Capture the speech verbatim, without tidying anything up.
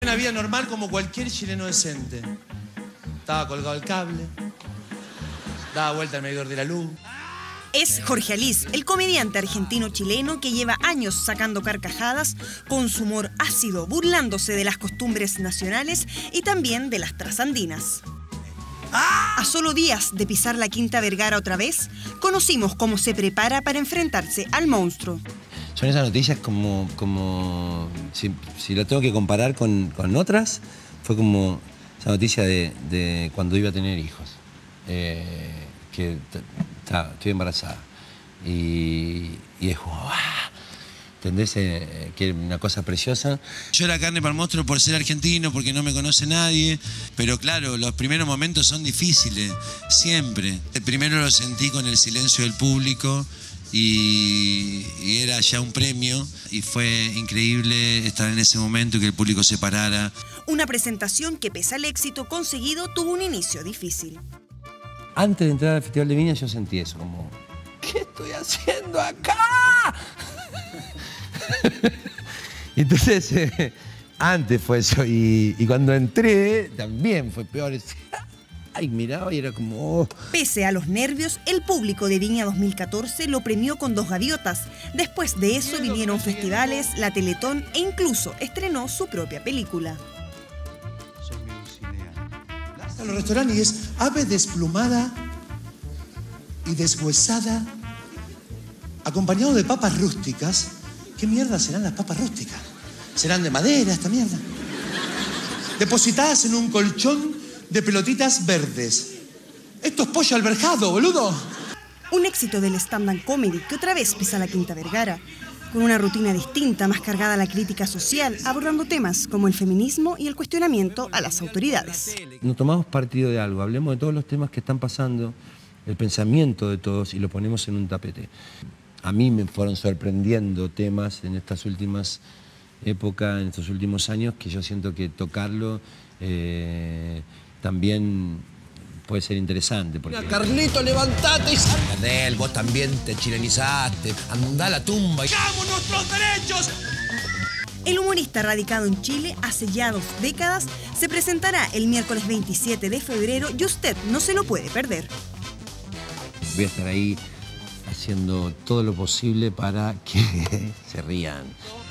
Una vida normal como cualquier chileno decente. Estaba colgado el cable, daba vuelta al medidor de la luz. Es Jorge Alís, el comediante argentino-chileno que lleva años sacando carcajadas con su humor ácido, burlándose de las costumbres nacionales y también de las trasandinas. A solo días de pisar la Quinta Vergara otra vez, conocimos cómo se prepara para enfrentarse al monstruo. Son esas noticias como, como si, si lo tengo que comparar con, con otras, fue como esa noticia de, de cuando iba a tener hijos, eh, que ta, estoy embarazada. Y, y es como, ¡ah! ¿Entendés? Eh, que es una cosa preciosa. Yo era carne para el monstruo por ser argentino, porque no me conoce nadie. Pero claro, los primeros momentos son difíciles, siempre. El primero lo sentí con el silencio del público y, y era ya un premio. Y fue increíble estar en ese momento y que el público se parara. Una presentación que, pese al éxito conseguido, tuvo un inicio difícil. Antes de entrar al Festival de Viña yo sentí eso, como, ¿qué estoy haciendo acá? Y entonces, eh, antes fue eso, y, y cuando entré también fue peor. Ay, miraba y era como... Oh. Pese a los nervios, el público de Viña dos mil catorce lo premió con dos gaviotas. Después de eso vinieron festivales, la Teletón e incluso estrenó su propia película. A los restaurantes y es ave desplumada y deshuesada, acompañado de papas rústicas. ¿Qué mierda serán las papas rústicas? ¿Serán de madera esta mierda? Depositadas en un colchón de pelotitas verdes. Esto es pollo alberjado, boludo. Un éxito del stand-up comedy que otra vez pisa la Quinta Vergara, con una rutina distinta, más cargada a la crítica social, abordando temas como el feminismo y el cuestionamiento a las autoridades. Nos tomamos partido de algo, hablemos de todos los temas que están pasando, el pensamiento de todos y lo ponemos en un tapete. A mí me fueron sorprendiendo temas en estas últimas épocas, en estos últimos años, que yo siento que tocarlo eh, también puede ser interesante. Porque... Carlito, levantate y salga de él, vos también te chilenizaste, andá a la tumba y... ¡Damos nuestros derechos! El humorista radicado en Chile hace ya dos décadas se presentará el miércoles veintisiete de febrero y usted no se lo puede perder. Voy a estar ahí haciendo todo lo posible para que se rían.